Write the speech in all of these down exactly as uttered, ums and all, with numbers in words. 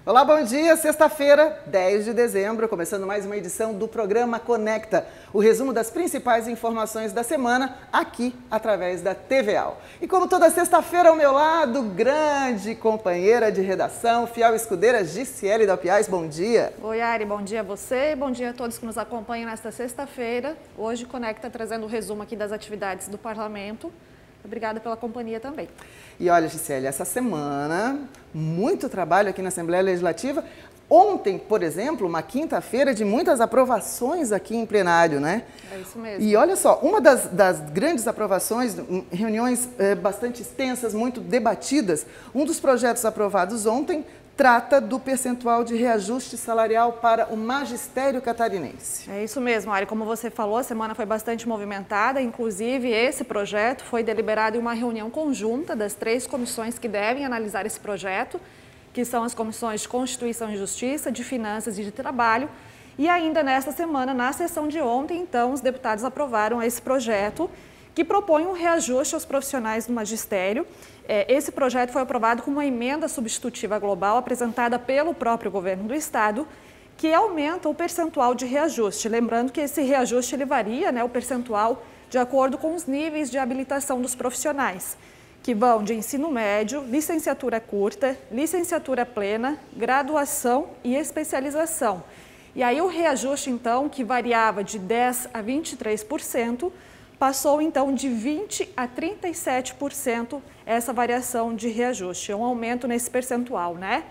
Olá, bom dia. Sexta-feira, dez de dezembro, começando mais uma edição do programa Conecta, o resumo das principais informações da semana aqui através da T V A L. E como toda sexta-feira ao meu lado, grande companheira de redação, fiel escudeira, Gisele Dalpiaz, bom dia. Oi, Ari, bom dia a você e bom dia a todos que nos acompanham nesta sexta-feira. Hoje Conecta trazendo o resumo aqui das atividades do Parlamento. Obrigada pela companhia também. E olha, Gisele, essa semana, muito trabalho aqui na Assembleia Legislativa. Ontem, por exemplo, uma quinta-feira de muitas aprovações aqui em plenário, né? É isso mesmo. E olha só, uma das, das grandes aprovações, reuniões é, bastante extensas, muito debatidas, um dos projetos aprovados ontem trata do percentual de reajuste salarial para o magistério catarinense. É isso mesmo, Ari. Como você falou, a semana foi bastante movimentada. Inclusive, esse projeto foi deliberado em uma reunião conjunta das três comissões que devem analisar esse projeto, que são as comissões de Constituição e Justiça, de Finanças e de Trabalho. E ainda nesta semana, na sessão de ontem, então, os deputados aprovaram esse projeto que propõe um reajuste aos profissionais do magistério. Esse projeto foi aprovado com uma emenda substitutiva global apresentada pelo próprio governo do estado, que aumenta o percentual de reajuste. Lembrando que esse reajuste ele varia, né, o percentual, de acordo com os níveis de habilitação dos profissionais, que vão de ensino médio, licenciatura curta, licenciatura plena, graduação e especialização. E aí o reajuste, então, que variava de dez por cento a vinte e três por cento, passou então de vinte por cento a trinta e sete por cento essa variação de reajuste, um aumento nesse percentual, né?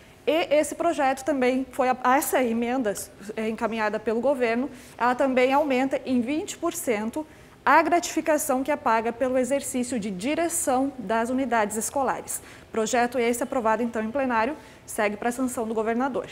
E esse projeto também foi, essa emenda encaminhada pelo governo, ela também aumenta em vinte por cento a gratificação que é paga pelo exercício de direção das unidades escolares. Projeto esse aprovado então em plenário, segue para a sanção do governador.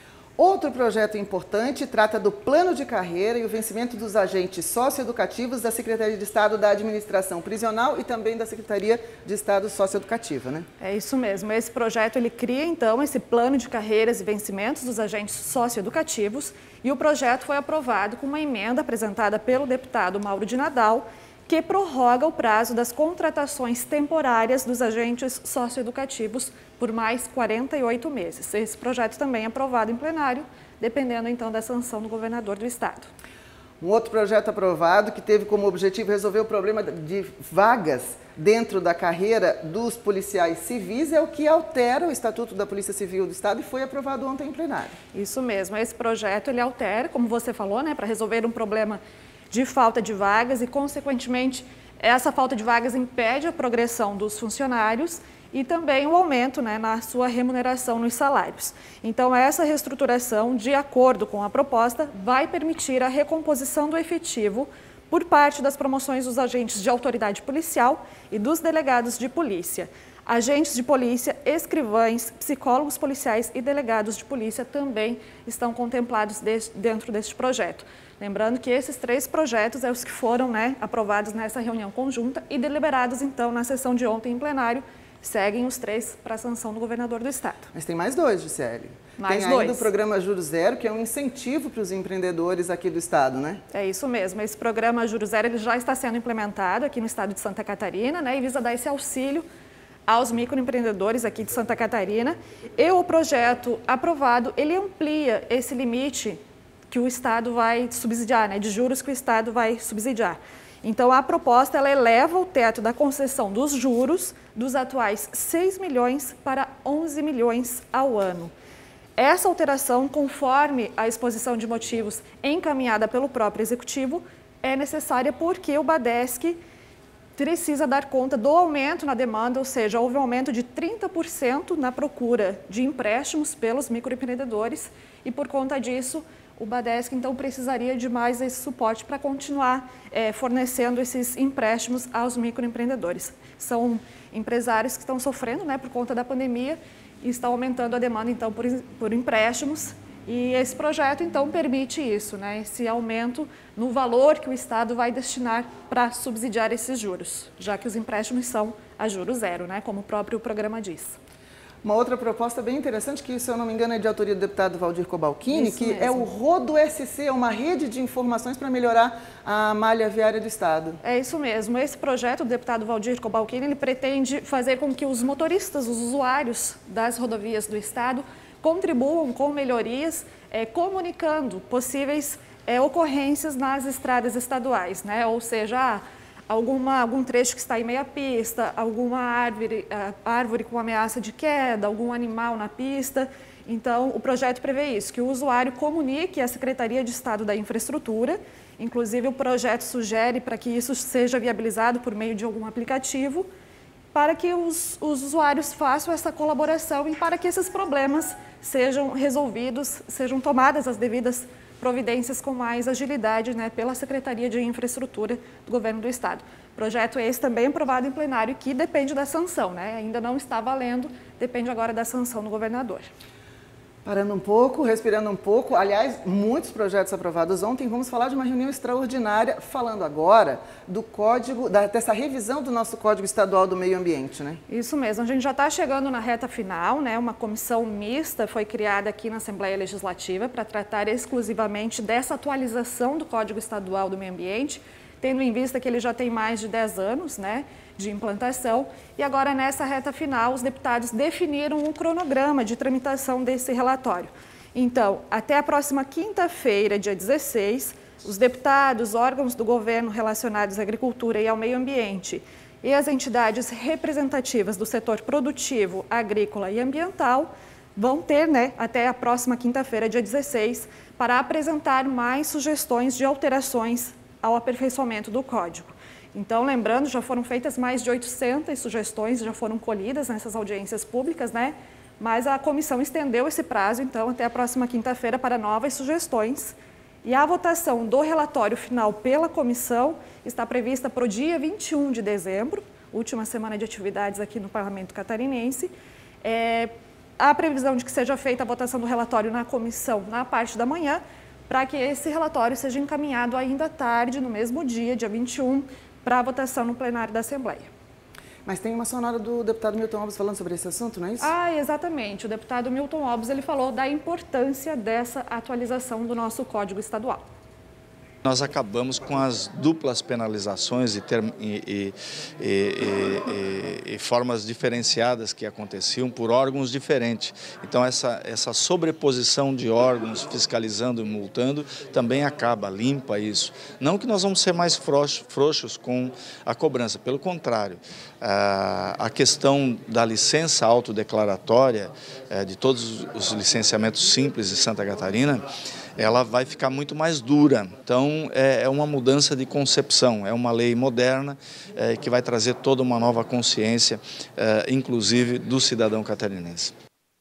Outro projeto importante trata do plano de carreira e o vencimento dos agentes socioeducativos da Secretaria de Estado da Administração Prisional e também da Secretaria de Estado Socioeducativa, né? É isso mesmo. Esse projeto ele cria então esse plano de carreiras e vencimentos dos agentes socioeducativos e o projeto foi aprovado com uma emenda apresentada pelo deputado Mauro de Nadal, que prorroga o prazo das contratações temporárias dos agentes socioeducativos por mais quarenta e oito meses. Esse projeto também é aprovado em plenário, dependendo então da sanção do governador do estado. Um outro projeto aprovado que teve como objetivo resolver o problema de vagas dentro da carreira dos policiais civis é o que altera o Estatuto da Polícia Civil do Estado e foi aprovado ontem em plenário. Isso mesmo, esse projeto ele altera, como você falou, né, para resolver um problema de falta de vagas e, consequentemente, essa falta de vagas impede a progressão dos funcionários e também o aumento, né, na sua remuneração nos salários. Então, essa reestruturação, de acordo com a proposta, vai permitir a recomposição do efetivo por parte das promoções dos agentes de autoridade policial e dos delegados de polícia. Agentes de polícia, escrivães, psicólogos policiais e delegados de polícia também estão contemplados deste, dentro deste projeto. Lembrando que esses três projetos são os que foram, né, aprovados nessa reunião conjunta e deliberados, então, na sessão de ontem em plenário, seguem os três para a sanção do governador do estado. Mas tem mais dois, Gisele. Mais tem dois. ainda o programa Juro Zero, que é um incentivo para os empreendedores aqui do estado, né? É isso mesmo. Esse programa Juro Zero ele já está sendo implementado aqui no estado de Santa Catarina, né, e visa dar esse auxílio aos microempreendedores aqui de Santa Catarina. E o projeto aprovado, ele amplia esse limite que o Estado vai subsidiar, né, de juros que o Estado vai subsidiar. Então, a proposta ela eleva o teto da concessão dos juros dos atuais seis milhões para onze milhões ao ano. Essa alteração, conforme a exposição de motivos encaminhada pelo próprio Executivo, é necessária porque o Badesc precisa dar conta do aumento na demanda, ou seja, houve um aumento de trinta por cento na procura de empréstimos pelos microempreendedores e, por conta disso, o Badesc, então, precisaria de mais esse suporte para continuar é, fornecendo esses empréstimos aos microempreendedores. São empresários que estão sofrendo, né, por conta da pandemia e estão aumentando a demanda, então, por, por empréstimos. E esse projeto, então, permite isso, né, esse aumento no valor que o Estado vai destinar para subsidiar esses juros, já que os empréstimos são a juro zero, né, como o próprio programa diz. Uma outra proposta bem interessante, que, se eu não me engano, é de autoria do deputado Valdir Cobalcini, Isso que mesmo. é o Rodo S C, uma rede de informações para melhorar a malha viária do Estado. É isso mesmo. Esse projeto do deputado Valdir Cobalcini, ele pretende fazer com que os motoristas, os usuários das rodovias do Estado, contribuam com melhorias, é, comunicando possíveis é, ocorrências nas estradas estaduais, né? Ou seja, alguma, algum trecho que está em meia pista, alguma árvore, árvore com ameaça de queda, algum animal na pista. Então, o projeto prevê isso, que o usuário comunique à Secretaria de Estado da Infraestrutura. Inclusive, o projeto sugere para que isso seja viabilizado por meio de algum aplicativo, para que os, os usuários façam essa colaboração e para que esses problemas sejam resolvidos, sejam tomadas as devidas providências com mais agilidade, né, pela Secretaria de Infraestrutura do Governo do Estado. Projeto esse também aprovado em plenário, que depende da sanção, né? Ainda não está valendo, depende agora da sanção do governador. Parando um pouco, respirando um pouco, aliás, muitos projetos aprovados ontem. Vamos falar de uma reunião extraordinária, falando agora do código, da, dessa revisão do nosso Código Estadual do Meio Ambiente, né? Isso mesmo, a gente já está chegando na reta final, né? Uma comissão mista foi criada aqui na Assembleia Legislativa para tratar exclusivamente dessa atualização do Código Estadual do Meio Ambiente, tendo em vista que ele já tem mais de dez anos, né, de implantação. E agora, nessa reta final, os deputados definiram um cronograma de tramitação desse relatório. Então, até a próxima quinta-feira, dia dezesseis, os deputados, órgãos do governo relacionados à agricultura e ao meio ambiente e as entidades representativas do setor produtivo, agrícola e ambiental vão ter, né, até a próxima quinta-feira, dia dezesseis, para apresentar mais sugestões de alterações ao aperfeiçoamento do Código. Então, lembrando, já foram feitas mais de oitocentas sugestões, já foram colhidas nessas audiências públicas, né? Mas a comissão estendeu esse prazo, então, até a próxima quinta-feira para novas sugestões. E a votação do relatório final pela comissão está prevista para o dia vinte e um de dezembro, última semana de atividades aqui no Parlamento Catarinense. É, há previsão de que seja feita a votação do relatório na comissão na parte da manhã, para que esse relatório seja encaminhado ainda tarde, no mesmo dia, dia vinte e um, para a votação no plenário da Assembleia. Mas tem uma sonora do deputado Milton Obos falando sobre esse assunto, não é isso? Ah, exatamente. O deputado Milton Obos, ele falou da importância dessa atualização do nosso Código Estadual. Nós acabamos com as duplas penalizações e, term... e, e, e, e, e formas diferenciadas que aconteciam por órgãos diferentes. Então, essa, essa sobreposição de órgãos fiscalizando e multando também acaba, limpa isso. Não que nós vamos ser mais frouxos com a cobrança, pelo contrário. A questão da licença autodeclaratória, de todos os licenciamentos simples de Santa Catarina, ela vai ficar muito mais dura. Então, é uma mudança de concepção, é uma lei moderna é, que vai trazer toda uma nova consciência, é, inclusive do cidadão catarinense.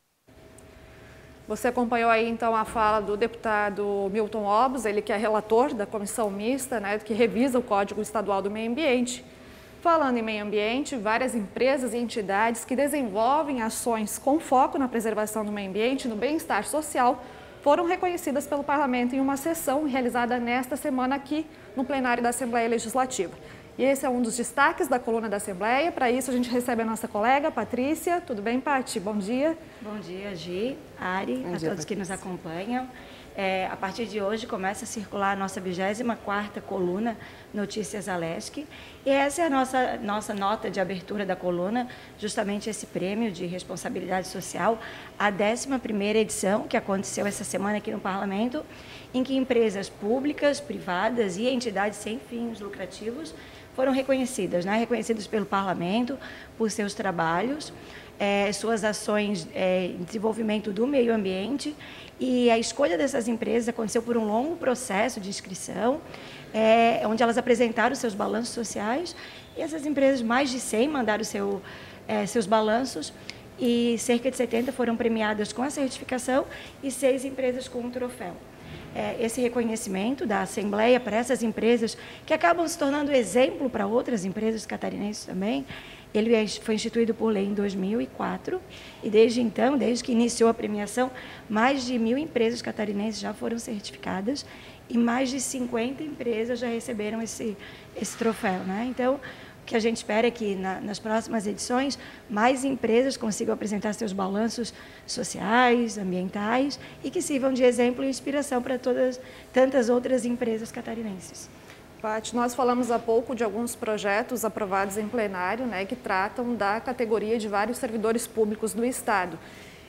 Você acompanhou aí, então, a fala do deputado Milton Obos, ele que é relator da comissão mista, né, que revisa o Código Estadual do Meio Ambiente. Falando em meio ambiente, várias empresas e entidades que desenvolvem ações com foco na preservação do meio ambiente e no bem-estar social foram reconhecidas pelo Parlamento em uma sessão realizada nesta semana aqui no plenário da Assembleia Legislativa. E esse é um dos destaques da coluna da Assembleia. Para isso, a gente recebe a nossa colega, Patrícia. Tudo bem, Pati? Bom dia. Bom dia, Gi, Ari, Bom a dia, todos Patrícia. que nos acompanham. É, a partir de hoje começa a circular a nossa vigésima quarta coluna Notícias Alesc. E essa é a nossa, nossa nota de abertura da coluna, justamente esse prêmio de responsabilidade social, a décima primeira edição, que aconteceu essa semana aqui no Parlamento, em que empresas públicas, privadas e entidades sem fins lucrativos foram reconhecidas, né? reconhecidas pelo Parlamento por seus trabalhos, é, suas ações é, em desenvolvimento do meio ambiente. E a escolha dessas empresas aconteceu por um longo processo de inscrição, é, onde elas apresentaram seus balanços sociais, e essas empresas, mais de cem, mandaram seu, é, seus balanços, e cerca de setenta foram premiadas com a certificação e seis empresas com um troféu. É, esse reconhecimento da Assembleia para essas empresas, que acabam se tornando exemplo para outras empresas catarinenses também, ele foi instituído por lei em dois mil e quatro e desde então, desde que iniciou a premiação, mais de mil empresas catarinenses já foram certificadas e mais de cinquenta empresas já receberam esse, esse troféu, né? Então, o que a gente espera é que na, nas próximas edições mais empresas consigam apresentar seus balanços sociais, ambientais e que sirvam de exemplo e inspiração para todas tantas outras empresas catarinenses. Paty, nós falamos há pouco de alguns projetos aprovados em plenário, né, que tratam da categoria de vários servidores públicos do Estado.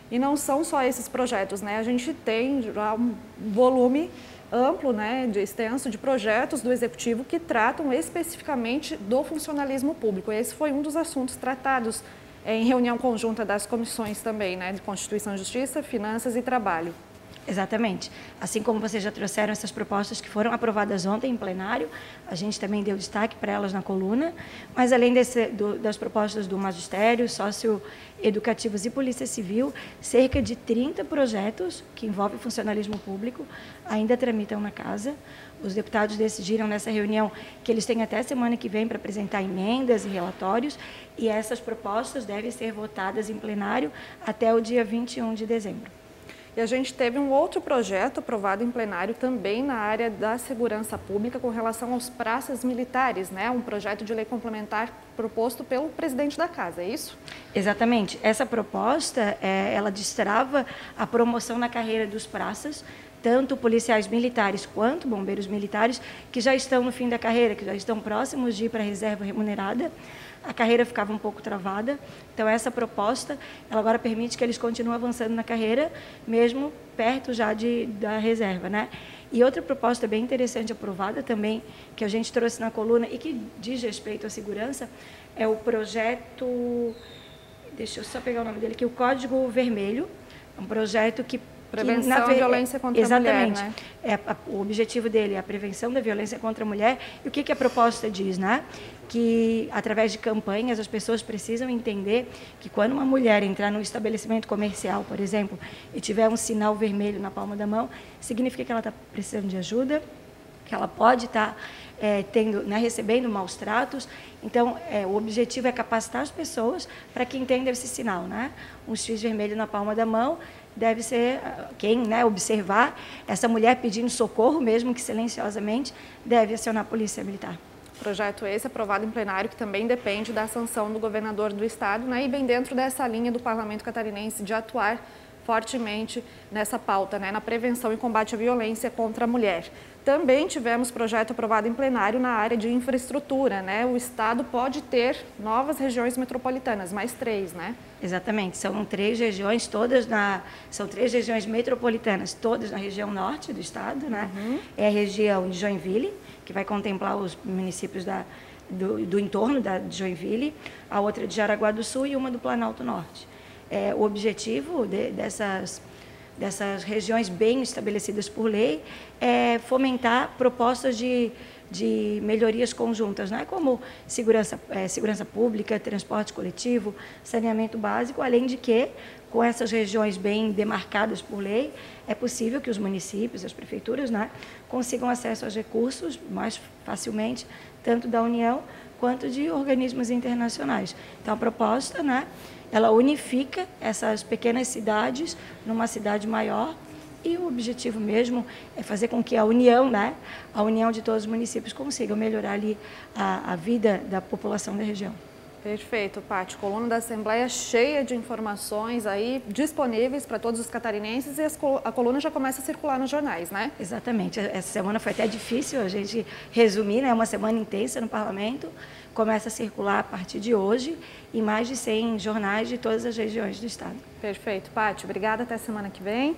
E não são só esses projetos, né? A gente tem já um volume amplo, né, de extenso de projetos do Executivo que tratam especificamente do funcionalismo público. Esse foi um dos assuntos tratados em reunião conjunta das comissões também, né, de Constituição e Justiça, Finanças e Trabalho. Exatamente. Assim como vocês já trouxeram essas propostas que foram aprovadas ontem em plenário, a gente também deu destaque para elas na coluna, mas além desse, do, das propostas do Magistério, Socioeducativos e Polícia Civil, cerca de trinta projetos que envolvem funcionalismo público ainda tramitam na Casa. Os deputados decidiram nessa reunião que eles têm até semana que vem para apresentar emendas e relatórios, e essas propostas devem ser votadas em plenário até o dia vinte e um de dezembro. E a gente teve um outro projeto aprovado em plenário também na área da segurança pública com relação aos praças militares, né? Um projeto de lei complementar proposto pelo presidente da Casa, é isso? Exatamente. Essa proposta, é, ela destrava a promoção na carreira dos praças, tanto policiais militares quanto bombeiros militares, que já estão no fim da carreira, que já estão próximos de ir para a reserva remunerada. A carreira ficava um pouco travada, então essa proposta, ela agora permite que eles continuem avançando na carreira, mesmo perto já de, da reserva, né? E outra proposta bem interessante aprovada também, que a gente trouxe na coluna e que diz respeito à segurança, é o projeto, deixa eu só pegar o nome dele aqui, o Código Vermelho, um projeto que Prevenção à violência contra Exatamente. a mulher, né? É, a, o objetivo dele é a prevenção da violência contra a mulher. E o que, que a proposta diz, né? Que, através de campanhas, as pessoas precisam entender que quando uma mulher entrar num estabelecimento comercial, por exemplo, e tiver um sinal vermelho na palma da mão, significa que ela está precisando de ajuda, que ela pode estar é, tendo, né, recebendo maus tratos. Então, é, o objetivo é capacitar as pessoas para que entendam esse sinal, né? Um X vermelho na palma da mão deve ser quem, né, observar essa mulher pedindo socorro, mesmo que silenciosamente, deve acionar a Polícia Militar. Projeto esse aprovado em plenário que também depende da sanção do governador do estado, né, e bem dentro dessa linha do Parlamento catarinense de atuar fortemente nessa pauta, né, na prevenção e combate à violência contra a mulher. Também tivemos projeto aprovado em plenário na área de infraestrutura, né? O estado pode ter novas regiões metropolitanas, mais três, né? Exatamente, são três regiões, todas na, são três regiões metropolitanas, todas na região norte do estado, né? Uhum. É a região de Joinville, que vai contemplar os municípios da, do, do entorno da, de Joinville, a outra de Jaraguá do Sul e uma do Planalto Norte. É, o objetivo de, dessas, dessas regiões bem estabelecidas por lei é fomentar propostas de, de melhorias conjuntas, né? Como segurança, é, segurança pública, transporte coletivo, saneamento básico, além de que, com essas regiões bem demarcadas por lei, é possível que os municípios, as prefeituras, né, consigam acesso aos recursos mais facilmente, tanto da União quanto de organismos internacionais. Então, a proposta, né, ela unifica essas pequenas cidades numa cidade maior, e o objetivo mesmo é fazer com que a união, né, a união de todos os municípios consigam melhorar ali a, a vida da população da região. Perfeito, Paty. Coluna da Assembleia cheia de informações aí disponíveis para todos os catarinenses e a coluna já começa a circular nos jornais, né? Exatamente. Essa semana foi até difícil a gente resumir, né? Uma semana intensa no Parlamento. Começa a circular a partir de hoje em mais de cem jornais de todas as regiões do estado. Perfeito, Paty. Obrigada. Até semana que vem.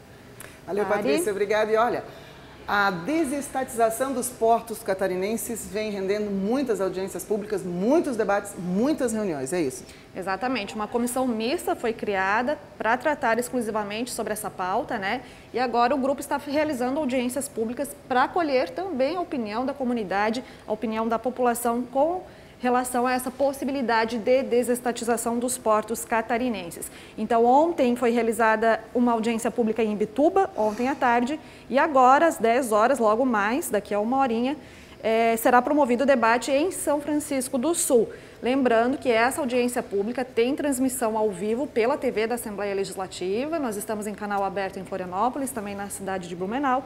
Valeu, Mari. Patrícia. Obrigada. E olha, a desestatização dos portos catarinenses vem rendendo muitas audiências públicas, muitos debates, muitas reuniões, é isso? Exatamente. Uma comissão mista foi criada para tratar exclusivamente sobre essa pauta, né? E agora o grupo está realizando audiências públicas para acolher também a opinião da comunidade, a opinião da população com relação a essa possibilidade de desestatização dos portos catarinenses. Então, ontem foi realizada uma audiência pública em Imbituba, ontem à tarde, e agora, às dez horas, logo mais, daqui a uma horinha, é, será promovido o debate em São Francisco do Sul. Lembrando que essa audiência pública tem transmissão ao vivo pela T V da Assembleia Legislativa, nós estamos em canal aberto em Florianópolis, também na cidade de Blumenau,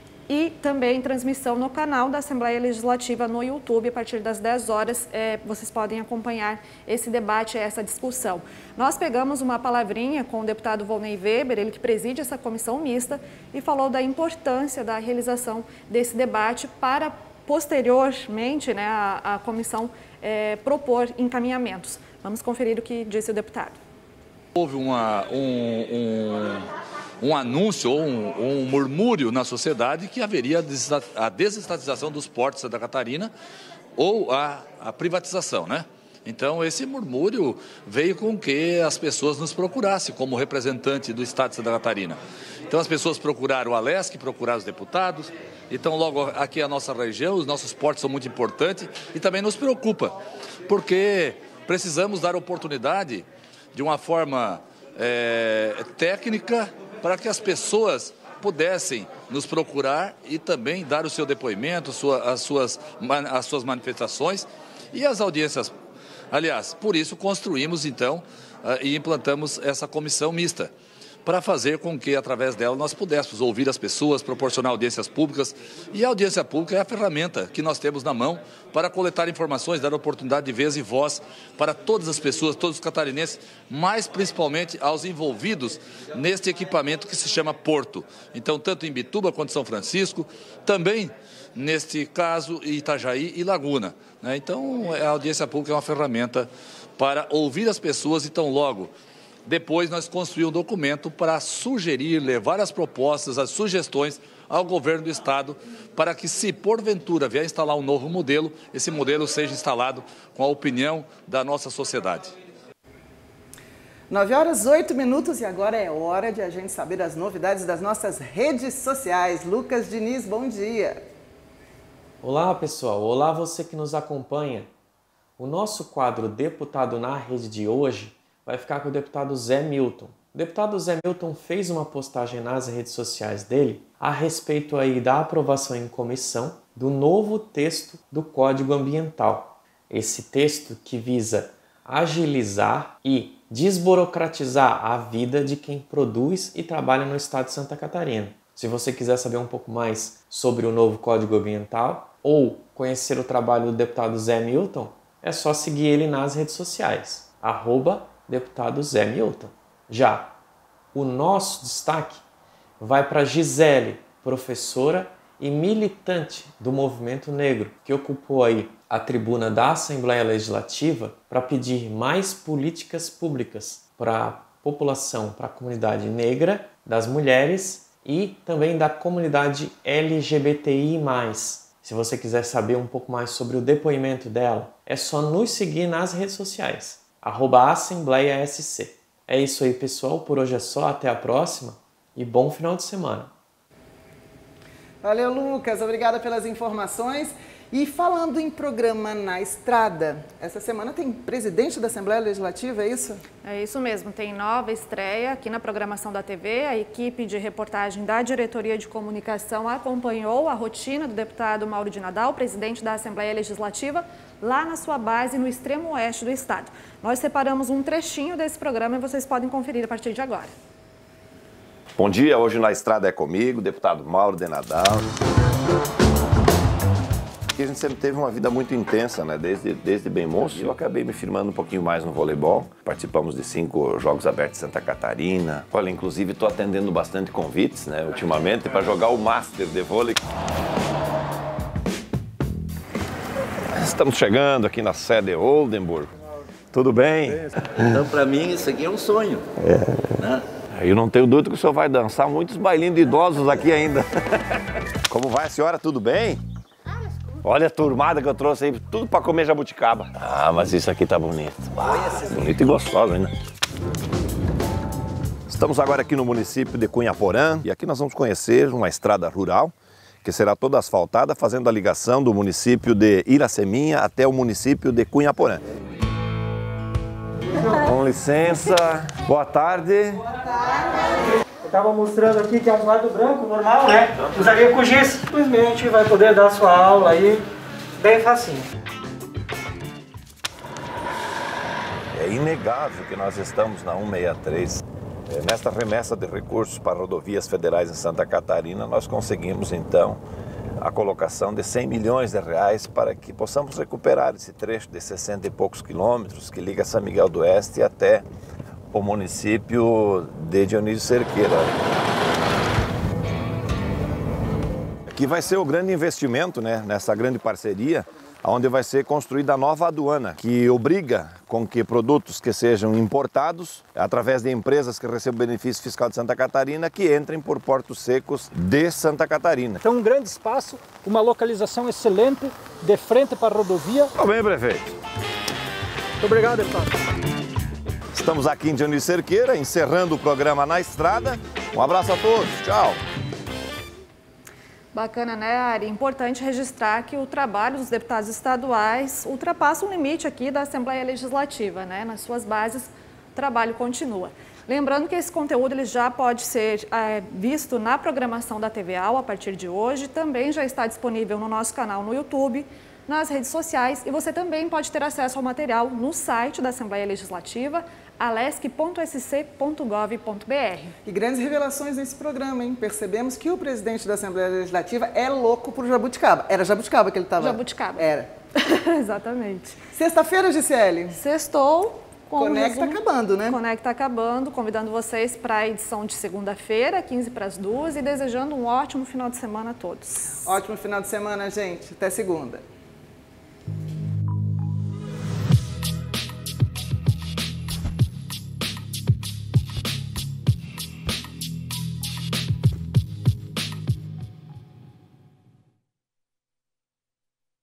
e também transmissão no canal da Assembleia Legislativa no YouTube. A partir das dez horas, é, vocês podem acompanhar esse debate, essa discussão. Nós pegamos uma palavrinha com o deputado Volney Weber, ele que preside essa comissão mista, e falou da importância da realização desse debate para, posteriormente, né, a, a comissão é, propor encaminhamentos. Vamos conferir o que disse o deputado. Houve uma, um, um, um anúncio ou um, um murmúrio na sociedade que haveria a desestatização dos portos de Santa Catarina ou a, a privatização, né? Então, esse murmúrio veio com que as pessoas nos procurassem como representante do Estado de Santa Catarina. Então, as pessoas procuraram o Alesc, procuraram os deputados. Então, logo aqui a nossa região, os nossos portos são muito importantes e também nos preocupa, porque precisamos dar oportunidade de uma forma é, técnica para que as pessoas pudessem nos procurar e também dar o seu depoimento, sua, as, suas, as suas manifestações e as audiências. Aliás, por isso construímos, então, e implantamos essa comissão mista, para fazer com que, através dela, nós pudéssemos ouvir as pessoas, proporcionar audiências públicas. E a audiência pública é a ferramenta que nós temos na mão para coletar informações, dar oportunidade de vez e voz para todas as pessoas, todos os catarinenses, mas principalmente aos envolvidos neste equipamento que se chama Porto. Então, tanto em Bituba quanto em São Francisco, também neste caso Itajaí e Laguna. Né? Então, a audiência pública é uma ferramenta para ouvir as pessoas e tão logo. Depois nós construímos um documento para sugerir, levar as propostas, as sugestões ao governo do Estado para que, se porventura vier instalar um novo modelo, esse modelo seja instalado com a opinião da nossa sociedade. nove horas, oito minutos e agora é hora de a gente saber as novidades das nossas redes sociais. Lucas Diniz, bom dia. Olá pessoal, olá você que nos acompanha. O nosso quadro Deputado na Rede de hoje vai ficar com o deputado Zé Milton. O deputado Zé Milton fez uma postagem nas redes sociais dele a respeito aí da aprovação em comissão do novo texto do Código Ambiental. Esse texto que visa agilizar e desburocratizar a vida de quem produz e trabalha no estado de Santa Catarina. Se você quiser saber um pouco mais sobre o novo Código Ambiental ou conhecer o trabalho do deputado Zé Milton, é só seguir ele nas redes sociais, arroba deputado Zé Milton. Já o nosso destaque vai para Gisele, professora e militante do movimento negro, que ocupou aí a tribuna da Assembleia Legislativa para pedir mais políticas públicas para a população, para a comunidade negra, das mulheres e também da comunidade L G B T I mais. Se você quiser saber um pouco mais sobre o depoimento dela, é só nos seguir nas redes sociais, arroba Assembleia S C. É isso aí, pessoal. Por hoje é só. Até a próxima e bom final de semana. Valeu, Lucas. Obrigada pelas informações. E falando em programa na estrada, essa semana tem presidente da Assembleia Legislativa, é isso? É isso mesmo, tem nova estreia aqui na programação da T V. A equipe de reportagem da Diretoria de Comunicação acompanhou a rotina do deputado Mauro de Nadal, presidente da Assembleia Legislativa, lá na sua base no extremo oeste do estado. Nós separamos um trechinho desse programa e vocês podem conferir a partir de agora. Bom dia, hoje na estrada é comigo, deputado Mauro de Nadal. A gente sempre teve uma vida muito intensa, né? Desde, desde bem moço. Eu acabei me firmando um pouquinho mais no voleibol. Participamos de cinco Jogos Abertos de Santa Catarina. Olha, inclusive estou atendendo bastante convites, né? Ultimamente, para jogar o Master de vôlei. Estamos chegando aqui na sede Oldenburg. Tudo bem? Então, para mim, isso aqui é um sonho. É. Né? Eu não tenho dúvida que o senhor vai dançar muitos bailinhos de idosos aqui ainda. Como vai a senhora? Tudo bem? Olha a turmada que eu trouxe aí, tudo para comer jabuticaba. Ah, mas isso aqui tá bonito. Ah, bonito e gostoso ainda. Estamos agora aqui no município de Cunhaporã e aqui nós vamos conhecer uma estrada rural que será toda asfaltada, fazendo a ligação do município de Iraceminha até o município de Cunhaporã. Com licença, boa tarde. Boa tarde. Estava mostrando aqui que é um quadro branco normal, né? Usaria com giz. Simplesmente vai poder dar sua aula aí bem facinho. É inegável que nós estamos na cento e sessenta e três. É, nesta remessa de recursos para rodovias federais em Santa Catarina, nós conseguimos então a colocação de cem milhões de reais para que possamos recuperar esse trecho de sessenta e poucos quilômetros que liga São Miguel do Oeste até o município de Dionísio Cerqueira. Aqui vai ser o grande investimento, né, nessa grande parceria onde vai ser construída a nova aduana, que obriga com que produtos que sejam importados, através de empresas que recebem benefício fiscal de Santa Catarina, que entrem por portos secos de Santa Catarina. Então, um grande espaço, uma localização excelente, de frente para a rodovia. Tá bem, prefeito. Muito obrigado, deputado. Estamos aqui em Dionísio Cerqueira, encerrando o programa Na Estrada. Um abraço a todos, tchau. Bacana, né, Ari? Importante registrar que o trabalho dos deputados estaduais ultrapassa o limite aqui da Assembleia Legislativa, né? Nas suas bases, o trabalho continua. Lembrando que esse conteúdo ele já pode ser é, visto na programação da T V A a partir de hoje, também já está disponível no nosso canal no YouTube, nas redes sociais, e você também pode ter acesso ao material no site da Assembleia Legislativa, alesc ponto s c ponto gov ponto b r. E grandes revelações nesse programa, hein? Percebemos que o presidente da Assembleia Legislativa é louco por jabuticaba. Era jabuticaba que ele estava? Jabuticaba. Era. Exatamente. Sexta-feira, Gisele. Sextou. Conecta acabando, né? Conecta acabando, convidando vocês para a edição de segunda-feira, quinze para as duas, e desejando um ótimo final de semana a todos. Ótimo final de semana, gente. Até segunda.